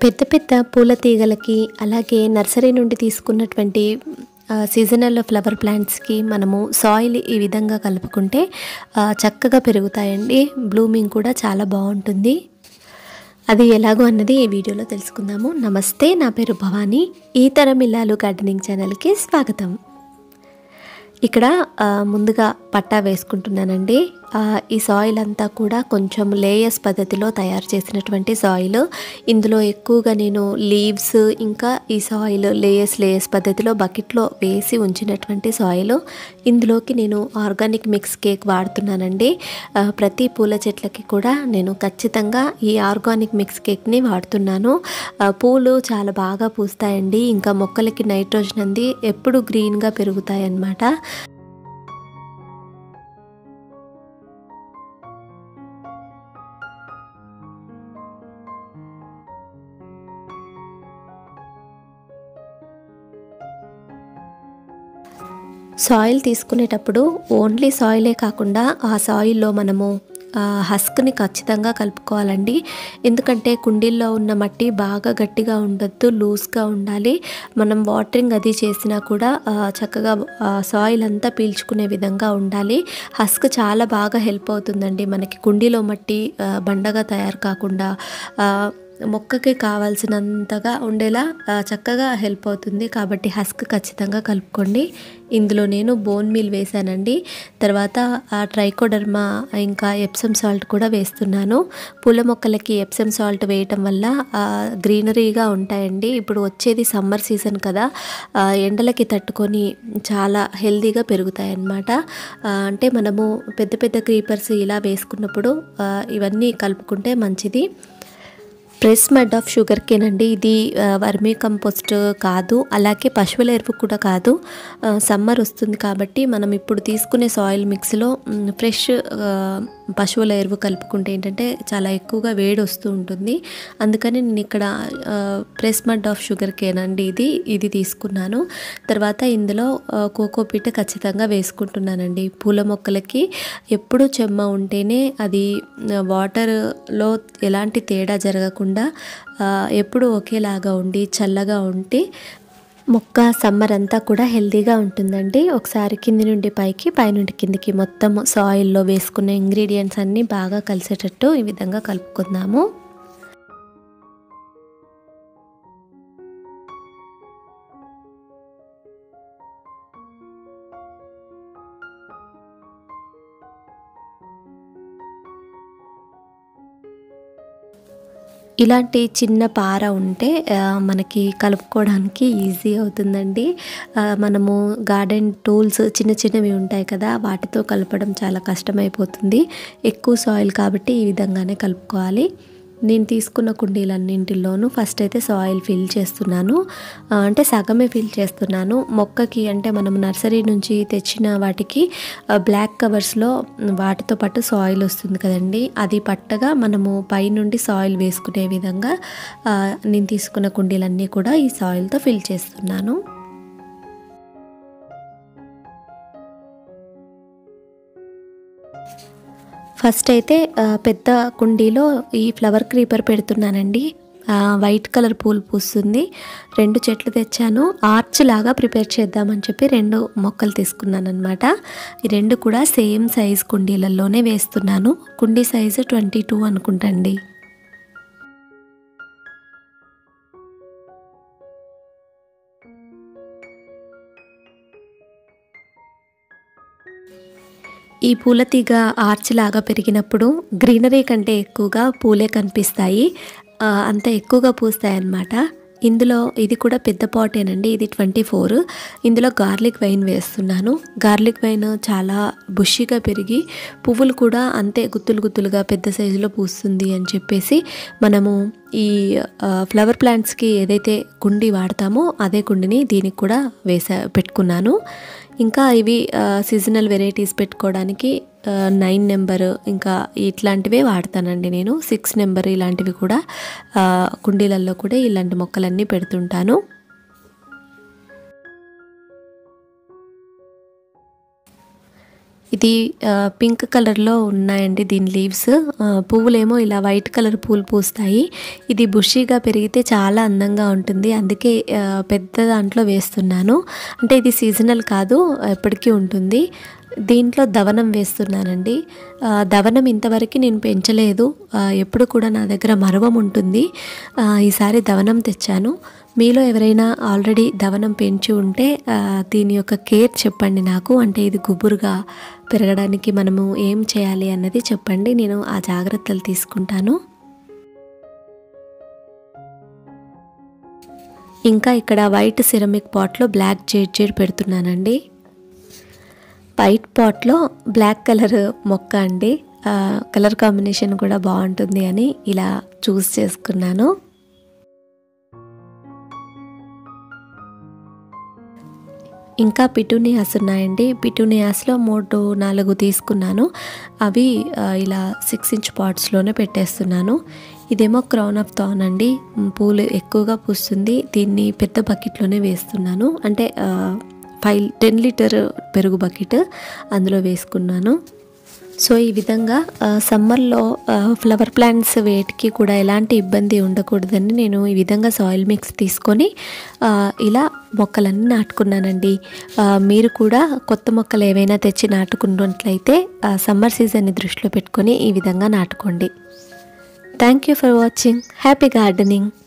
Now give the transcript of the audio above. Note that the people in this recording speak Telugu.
పెద్ద పెద్ద పూల తీగలకి అలాగే నర్సరీ నుండి తీసుకున్నటువంటి సీజనల్ ఫ్లవర్ ప్లాంట్స్కి మనము సాయిల్ ఈ విధంగా కలుపుకుంటే చక్కగా పెరుగుతాయండి. బ్లూమింగ్ కూడా చాలా బాగుంటుంది. అది ఎలాగో అన్నది ఈ వీడియోలో తెలుసుకుందాము. నమస్తే, నా పేరు భవానీ. ఈ తరం ఇల్లాలు గార్డెనింగ్ ఛానల్కి స్వాగతం. ఇక్కడ ముందుగా పట్టా వేసుకుంటున్నానండి. ఈ సాయిల్ అంతా కూడా కొంచెం లేయర్స్ పద్ధతిలో తయారు చేసినటువంటి సాయిల్. ఇందులో ఎక్కువగా నేను లీవ్స్ ఇంకా ఈ సాయిల్ లేయర్స్ పద్ధతిలో బకెట్లో వేసి ఉంచినటువంటి సాయిల్. ఇందులోకి నేను ఆర్గానిక్ మిక్స్ కేక్ వాడుతున్నానండి. ప్రతి పూల చెట్లకి కూడా నేను ఖచ్చితంగా ఈ ఆర్గానిక్ మిక్స్ కేక్ని వాడుతున్నాను. పూలు చాలా బాగా పూస్తాయండి. ఇంకా మొక్కలకి నైట్రోజన్ అంది ఎప్పుడు గ్రీన్గా పెరుగుతాయి అన్నమాట. సాయిల్ తీసుకునేటప్పుడు ఓన్లీ సాయిలే కాకుండా ఆ సాయిల్లో మనము హస్క్ని ఖచ్చితంగా కలుపుకోవాలండి. ఎందుకంటే కుండీల్లో ఉన్న మట్టి బాగా గట్టిగా ఉండొద్దు, లూజ్గా ఉండాలి. మనం వాటరింగ్ అది చేసినా కూడా చక్కగా సాయిల్ అంతా పీల్చుకునే విధంగా ఉండాలి. హస్క్ చాలా బాగా హెల్ప్ అవుతుందండి మనకి. కుండీలో మట్టి బండగా తయారు కాకుండా మొక్కకి కావాల్సినంతగా ఉండేలా చక్కగా హెల్ప్ అవుతుంది. కాబట్టి హస్క్ ఖచ్చితంగా కలుపుకోండి. ఇందులో నేను బోన్ మీల్ వేసానండి. తర్వాత ట్రైకోడర్మా ఇంకా ఎప్సమ్ సాల్ట్ కూడా వేస్తున్నాను. పూల మొక్కలకి ఎప్సమ్ సాల్ట్ వేయటం వల్ల గ్రీనరీగా ఉంటాయండి. ఇప్పుడు వచ్చేది సమ్మర్ సీజన్ కదా, ఎండలకి తట్టుకొని చాలా హెల్తీగా పెరుగుతాయి అన్నమాట. అంటే మనము పెద్ద పెద్ద క్రీపర్స్ ఇలా వేసుకున్నప్పుడు ఇవన్నీ కలుపుకుంటే మంచిది. Press mud of sugar cane అండి. ఇది వర్మీ కంపోస్ట్ కాదు, అలాగే పశువుల ఎరువు కూడా కాదు. సమ్మర్ వస్తుంది కాబట్టి మనం ఇప్పుడు తీసుకునే సాయిల్ మిక్స్లో ఫ్రెష్ పశువుల ఎరువు కలుపుకుంటే ఏంటంటే చాలా ఎక్కువగా వేడి వస్తూ ఉంటుంది. అందుకని నేను ఇక్కడ press mud of sugar cane అండి ఇది తీసుకున్నాను. తర్వాత ఇందులో కోకోపీట్ ఖచ్చితంగా వేసుకుంటున్నానండి. పూల మొక్కలకి ఎప్పుడూ చెమ్మ ఉంటేనే అది వాటర్లో ఎలాంటి తేడా జరగకుండా ఎప్పుడు ఒకేలాగా ఉండి చల్లగా ఉంటే మొక్క సమ్మర్ అంతా కూడా హెల్తీగా ఉంటుందండి. ఒకసారి కింది నుండి పైకి, పైనుండి కిందికి మొత్తం సాయిల్లో వేసుకున్న ఇంగ్రీడియంట్స్ అన్నీ బాగా కలిసేటట్టు ఈ విధంగా కలుపుకుందాము. ఇలాంటి చిన్న పార ఉంటే మనకి కలుపుకోవడానికి ఈజీ అవుతుందండి. మనము గార్డెన్ టూల్స్ చిన్నవి ఉంటాయి కదా, వాటితో కలపడం చాలా కష్టమైపోతుంది. ఎక్కువ సాయిల్ కాబట్టి ఈ విధంగానే కలుపుకోవాలి. నేను తీసుకున్న కుండీలన్నింటిలోనూ ఫస్ట్ అయితే సాయిల్ ఫిల్ చేస్తున్నాను. అంటే సగమే ఫిల్ చేస్తున్నాను. మొక్కకి అంటే మనం నర్సరీ నుంచి తెచ్చిన వాటికి బ్లాక్ కవర్స్లో వాటితో పాటు సాయిల్ వస్తుంది కదండి, అది పట్టగా మనము పైనుండి సాయిల్ వేసుకునే విధంగా నేను తీసుకున్న కుండీలన్నీ కూడా ఈ సాయిల్తో ఫిల్ చేస్తున్నాను. ఫస్ట్ అయితే పెద్ద కుండీలో ఈ ఫ్లవర్ క్రీపర్ పెడుతున్నానండి. వైట్ కలర్ పూలు పూస్తుంది. 2 చెట్లు తెచ్చాను. ఆర్చ్ లాగా ప్రిపేర్ చేద్దామని చెప్పి 2 మొక్కలు తీసుకున్నాను అనమాట. ఈ 2 కూడా సేమ్ సైజ్ కుండీలలోనే వేస్తున్నాను. కుండీ సైజు 22 అనుకుంటండి. ఈ పూల తీగ ఆర్చ్ లాగా పెరిగినప్పుడు గ్రీనరీ కంటే ఎక్కువగా పూలే కనిపిస్తాయి. అంత ఎక్కువగా పూస్తాయి అన్నమాట. ఇందులో ఇది కూడా పెద్ద పాటేనండి. ఇది 24. ఇందులో గార్లిక్ వైన్ వేస్తున్నాను. గార్లిక్ వైన్ చాలా బుషిగా పెరిగి పువ్వులు కూడా అంతే గుత్తులుగా పెద్ద సైజులో పూస్తుంది అని చెప్పేసి మనము ఈ ఫ్లవర్ ప్లాంట్స్కి ఏదైతే కుండీ వాడతామో అదే కుండీని దీనికి కూడా పెట్టుకున్నాను. ఇంకా ఇవి సీజనల్ వెరైటీస్ పెట్టుకోవడానికి 9 నెంబర్ ఇంకా ఇట్లాంటివే వాడతానండి నేను. 6 నెంబర్ ఇలాంటివి కూడా కుండీలలో కూడా ఇలాంటి మొక్కలన్నీ పెడుతుంటాను. ఇది పింక్ కలర్లో ఉన్నాయండి దీని లీవ్స్. పువ్వులేమో ఇలా వైట్ కలర్ పూలు పూస్తాయి. ఇది బుషీగా పెరిగితే చాలా అందంగా ఉంటుంది, అందుకే పెద్ద దాంట్లో వేస్తున్నాను. అంటే ఇది సీజనల్ కాదు, ఎప్పటికీ ఉంటుంది. దీంట్లో దవనం వేస్తున్నానండి. దవనం ఇంతవరకు నేను పెంచలేదు, ఎప్పుడు కూడా నా దగ్గర మరవం ఉంటుంది. ఈసారి దవనం తెచ్చాను. మీలో ఎవరైనా ఆల్రెడీ దవనం పెంచి ఉంటే దీని యొక్క కేర్ చెప్పండి నాకు. అంటే ఇది గుబురుగా పెరగడానికి మనము ఏం చేయాలి అన్నది చెప్పండి, నేను ఆ జాగ్రత్తలు తీసుకుంటాను. ఇంకా ఇక్కడ వైట్ సిరమిక్ పాట్లో బ్లాక్ జేడ్ పెడుతున్నానండి. వైట్ పాట్లో బ్లాక్ కలర్ మొక్క అండి, కలర్ కాంబినేషన్ కూడా బాగుంటుంది అని ఇలా చూస్ చేసుకున్నాను. ఇంకా పిటూనియాస్ ఉన్నాయండి. పిటూనియాస్లో 3-4 తీసుకున్నాను. అవి ఇలా 6 ఇంచ్ పాట్స్లోనే పెట్టేస్తున్నాను. ఇదేమో క్రౌన్ ఆఫ్ థార్న్ అండి, పూలు ఎక్కువగా పూస్తుంది. దీన్ని పెద్ద బకెట్లోనే వేస్తున్నాను. అంటే 10 లీటర్ పెరుగు బకెట్, అందులో వేసుకున్నాను. సో ఈ విధంగా సమ్మర్లో ఫ్లవర్ ప్లాంట్స్ వేటికి కూడా ఎలాంటి ఇబ్బంది ఉండకూడదని నేను ఈ విధంగా సాయిల్ మిక్స్ తీసుకొని ఇలా మొక్కలన్నీ నాటుకున్నానండి. మీరు కూడా కొత్త మొక్కలు ఏవైనా తెచ్చి నాటుకున్నట్లయితే సమ్మర్ సీజన్ని దృష్టిలో పెట్టుకొని ఈ విధంగా నాటుకోండి. Thank you for watching. Happy gardening.